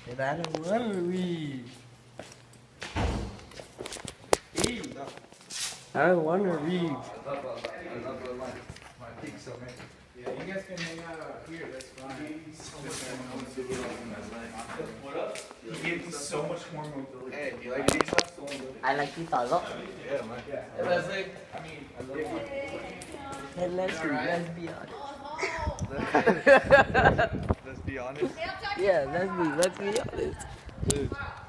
I don't want to leave. I don't want to leave. Yeah, you guys can hang out here, that's fine. What up? He gave me so much more mobility. Hey, do you like pizza? I like pizza a lot. Yeah, man. Hey, Leslie. I mean, I love you. Hey, let's be honest. Let's be honest. Yeah, let's be honest. Dude.